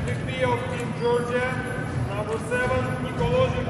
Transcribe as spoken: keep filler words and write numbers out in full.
V P of Team Georgia, number seven, Nikolozhin